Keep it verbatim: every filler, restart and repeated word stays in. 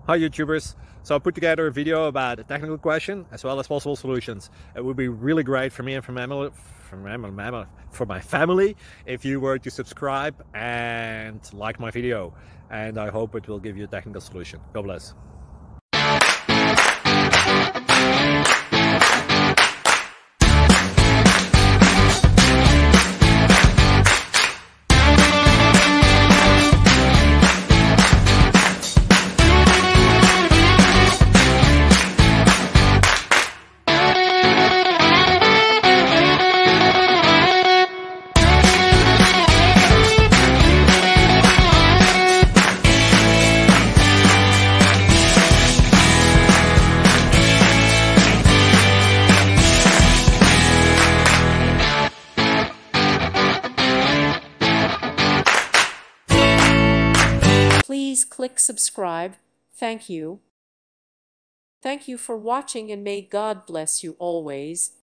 Hi YouTubers, so I put together a video about a technical question as well as possible solutions. It would be really great for me and for my, for my, for my family if you were to subscribe and like my video, and I hope it will give you a technical solution. God bless. Please click subscribe. Thank you. Thank you for watching, and may God bless you always.